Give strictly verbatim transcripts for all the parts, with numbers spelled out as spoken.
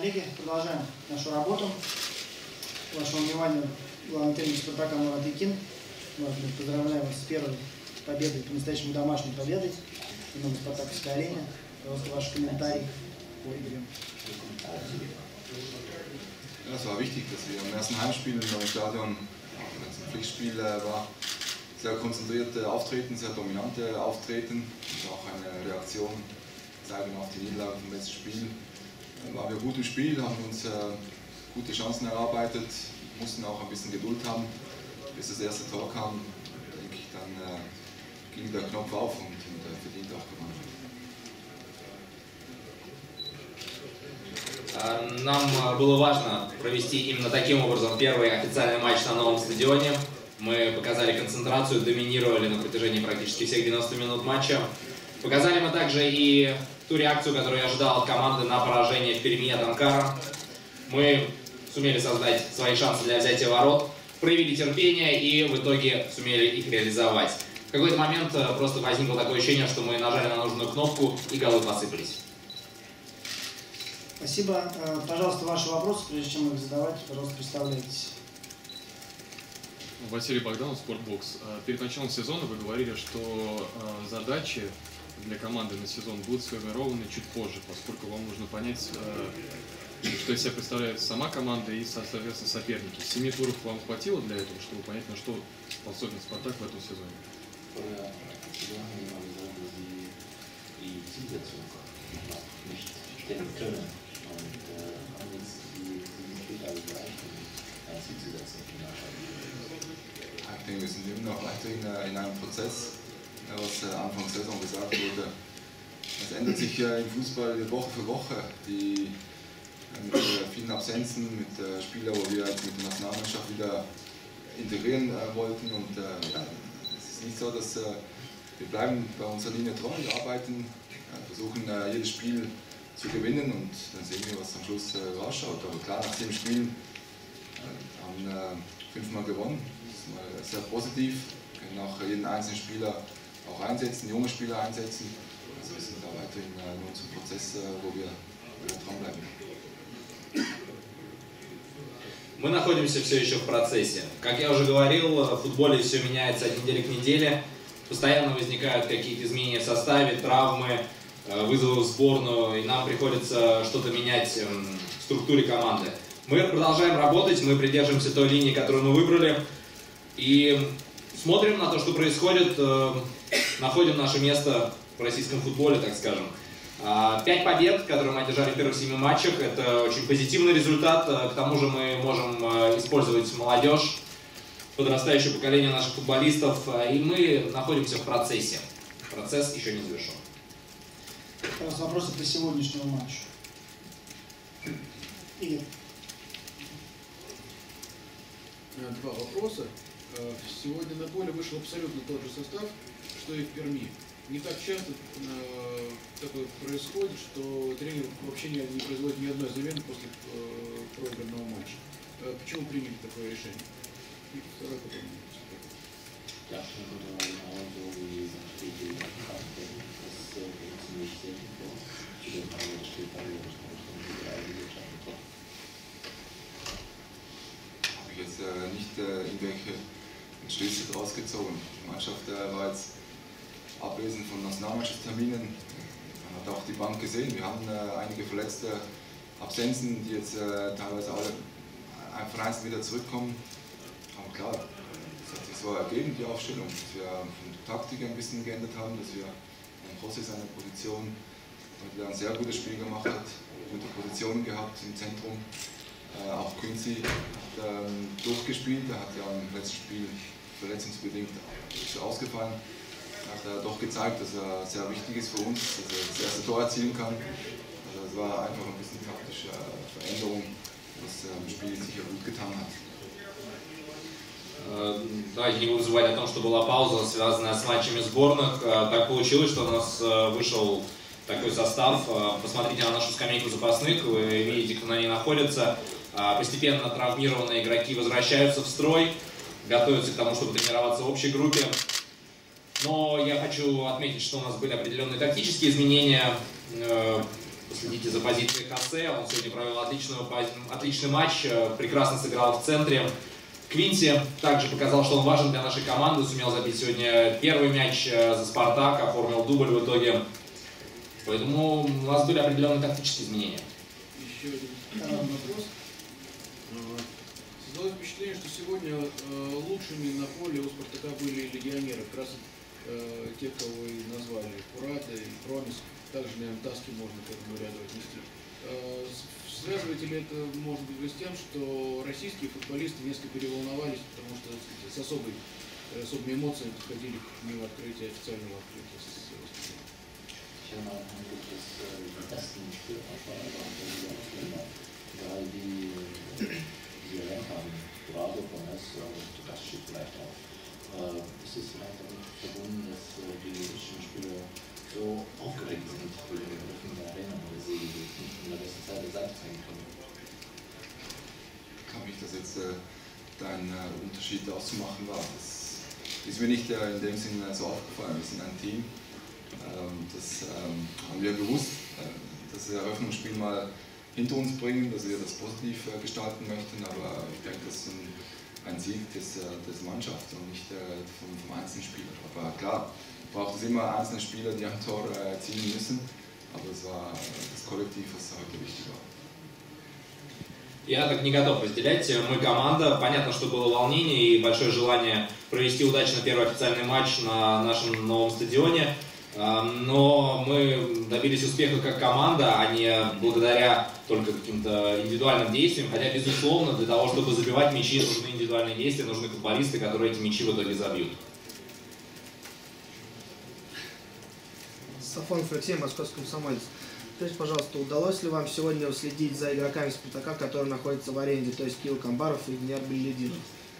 коллеги, продолжаем нашу работу. Вашему вниманию главный тренер «Спартака» Мурат Якин. Поздравляю вас с первой победой, по-настоящему домашней победой в новой спартаковской арене. Пожалуйста, ваши комментарии по игре. Ja, es war wichtig, dass wir im ersten Heimspiel im neuen Stadion, auch wenn es ein Pflichtspiel war, sehr konzentriert auftreten, sehr dominant auftreten und auch eine Reaktion zeigen auf die Niederlage vom letzten Spiel. Dann waren wir gut im Spiel, haben uns äh, gute Chancen erarbeitet, mussten auch ein bisschen Geduld haben, bis das erste Tor kam. Denke ich, dann äh, ging der Knopf auf und, und äh, verdient auch gewonnen. Нам было важно провести именно таким образом первый официальный матч на новом стадионе. Мы показали концентрацию, доминировали на протяжении практически всех девяноста минут матча. Показали мы также и ту реакцию, которую я ожидал от команды на поражение в Перми от Анкара. Мы сумели создать свои шансы для взятия ворот, проявили терпение и в итоге сумели их реализовать. В какой-то момент просто возникло такое ощущение, что мы нажали на нужную кнопку и голы посыпались. Спасибо. Пожалуйста, ваши вопросы, прежде чем их задавать, пожалуйста, представляйтесь. Василий Богданов, Спортбокс. Перед началом сезона вы говорили, что задачи для команды на сезон будут сформированы чуть позже, поскольку вам нужно понять, что из себя представляет сама команда и, соответственно, соперники. Семи туров вам хватило для этого, чтобы понять, на что способен Спартак в этом сезоне? Ich denke, wir sind immer noch weiterhin in einem Prozess, was Anfang der Saison gesagt wurde. Es ändert sich im Fußball Woche für Woche, die, mit vielen Absenzen, mit Spielern, wo wir jetzt mit der Nationalmannschaft wieder integrieren wollten. Und ja, es ist nicht so, dass wir bleiben bei unserer Linie treu, wir arbeiten, versuchen jedes Spiel zu gewinnen und dann sehen wir, was am Schluss rausschaut. Aber klar, nach dem Spiel haben wir fünfmal gewonnen. Das ist sehr positiv, wir können auch jeden einzelnen Spieler auch einsetzen, junge Spieler einsetzen. Also wir sind da weiterhin in unserem Prozess, wo wir, wo wir dranbleiben. Мы находимся все еще в процессе. Как я уже говорил, в футболе все меняется от недели к неделе. Постоянно возникают какие-то изменения в составе, травмы, вызовы в сборную, и нам приходится что-то менять в структуре команды. Мы продолжаем работать, мы придерживаемся той линии, которую мы выбрали. И смотрим на то, что происходит, находим наше место в российском футболе, так скажем. Пять побед, которые мы одержали в первых семи матчах, это очень позитивный результат. К тому же мы можем использовать молодежь, подрастающее поколение наших футболистов, и мы находимся в процессе. Процесс еще не завершен. Вопросы по сегодняшнему матчу. Игорь. Два вопроса. Сегодня на поле вышел абсолютно тот же состав, что и в Перми. Не так часто э, такое происходит, что тренер вообще не, не производит ни одной замены после э, проигранного матча. Э, почему приняли такое решение? И второй потом. Habe ich jetzt äh, nicht äh, irgendwelche Schlüsse daraus gezogen. Die Mannschaft äh, war jetzt abwesend von Nationalmannschaftsterminen. Man hat auch die Bank gesehen. Wir haben äh, einige verletzte Absenzen, die jetzt äh, teilweise alle einfach einzeln wieder zurückkommen. Aber klar, es hat sich so ergeben, die Aufstellung, dass wir von der Taktik ein bisschen geändert haben, dass wir ein Rossi seine Position, der ein sehr gutes Spiel gemacht hat, gute Positionen gehabt im Zentrum. Äh, auch Quincy hat ähm, durchgespielt, er hat ja im letzten Spiel verletzungsbedingt ausgefallen. Hat er doch gezeigt, dass er sehr wichtig ist für uns, dass er das erste Tor erzielen kann. Also es war einfach ein bisschen taktische Veränderung, was im Spiel sicher gut getan hat. Давайте не будем забывать о том, что была пауза, связанная с матчами сборных. Так получилось, что у нас вышел такой состав. Посмотрите на нашу скамейку запасных, вы видите, кто на ней находится. Постепенно травмированные игроки возвращаются в строй, готовятся к тому, чтобы тренироваться в общей группе. Но я хочу отметить, что у нас были определенные тактические изменения. Следите за позицией Хосе, он сегодня провел отличную, отличный матч, прекрасно сыграл в центре. Квинси также показал, что он важен для нашей команды, сумел забить сегодня первый мяч за «Спартак», оформил дубль в итоге. Поэтому у нас были определенные тактические изменения. Еще один вопрос. Создалось впечатление, что сегодня лучшими на поле у «Спартака» были легионеры, как раз те, кого вы назвали, Курата и Промис. Также, наверное, Таски можно к этому ряду отнести. Связываете ли это, может быть, с тем, что российские футболисты несколько переволновались, потому что с особой, особыми эмоциями подходили к дню открытия, официального открытия? Ist es vielleicht damit verbunden, dass die russischen Spieler so aufgeregt sind für die Öffnung der Arena, weil sie nicht in der besten Zeit der Seite zeigen können? Ich glaube nicht, dass jetzt äh, da ein äh, Unterschied auszumachen war. Das ist mir nicht äh, in dem Sinne so aufgefallen. Wir sind ein Team. Ähm, das ähm, haben wir gewusst, äh, dass wir das Eröffnungsspiel mal hinter uns bringen, dass wir das positiv äh, gestalten möchten. Aber ich denke, das ist ein ein Sieg des, des Mannschafts und nicht äh, vom, vom einzelnen Spieler. Aber klar, braucht es immer einzelne Spieler, die ein Tor äh, erzielen müssen, aber es war das Kollektiv, was heute wichtig war. Я так не готов разделять. Мы команда. Понятно, что было волнение и большое желание провести удачно первый официальный матч на нашем новом стадионе. Но мы добились успеха как команда, а не благодаря только каким-то индивидуальным действиям. Хотя, безусловно, для того, чтобы забивать мячи, нужны индивидуальные действия, нужны футболисты, которые эти мячи в итоге забьют. Сафон Алексей, Московский комсомолец. Скажите, пожалуйста, удалось ли вам сегодня следить за игроками «Спартака», которые находятся в аренде, то есть Кирилл Камбаров и Денис Беллидинов?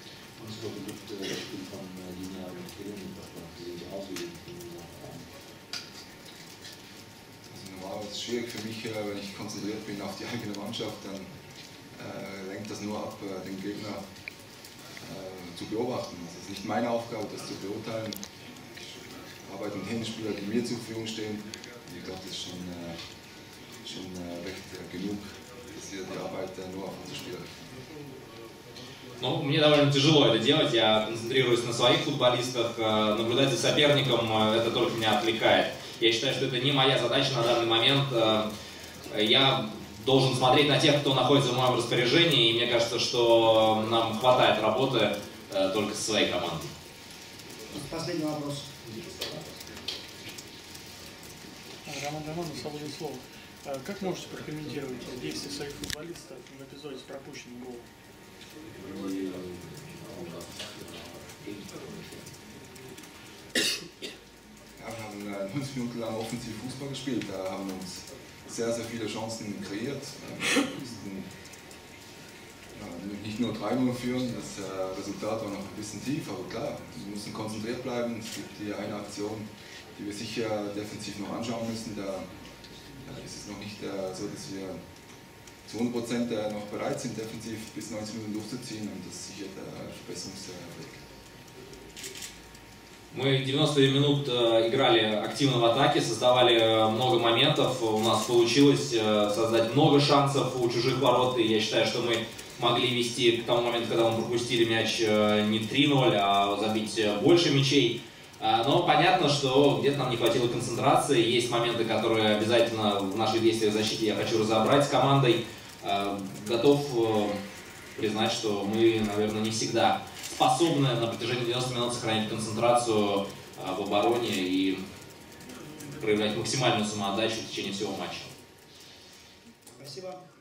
Es ist schwierig für mich, wenn ich konzentriert bin auf die eigene Mannschaft, dann äh, lenkt das nur ab, äh, den Gegner äh, zu beobachten. Also es ist nicht meine Aufgabe, das zu beurteilen. Ich arbeite mit den Spielern, die mir zur Verfügung stehen. Und ich glaube, das ist schon, äh, schon äh, recht äh, genug, dass wir die Arbeit äh, nur auf unsere Spieler richten. Ну, мне довольно тяжело это делать, я концентрируюсь на своих футболистах, наблюдать за соперником, это только меня отвлекает. Я считаю, что это не моя задача на данный момент. Я должен смотреть на тех, кто находится в моем распоряжении, и мне кажется, что нам хватает работы только со своей командой. Последний вопрос. Роман Романов, «Свободное слово». Как можете прокомментировать действия своих футболистов в эпизоде с пропущенным голом? Ja, wir haben neunzig Minuten lang offensiv Fußball gespielt, da haben uns sehr, sehr viele Chancen kreiert. Wir mussten nicht nur drei null führen, das Resultat war noch ein bisschen tief, aber klar, wir müssen konzentriert bleiben. Es gibt hier eine Aktion, die wir sicher defensiv noch anschauen müssen. Da ist es noch nicht so, dass wir zu hundert Prozent noch bereit sind, defensiv bis neunzig Minuten durchzuziehen, und das ist sicher der Verbesserungsweg. Мы девяносто минут играли активно в атаке, создавали много моментов, у нас получилось создать много шансов у чужих ворот, и я считаю, что мы могли вести к тому моменту, когда мы пропустили мяч не три ноль, а забить больше мячей. Но понятно, что где-то нам не хватило концентрации, есть моменты, которые обязательно в наших действиях в защите я хочу разобрать с командой. Готов признать, что мы, наверное, не всегда способны на протяжении девяноста минут сохранить концентрацию в обороне и проявлять максимальную самоотдачу в течение всего матча. Спасибо.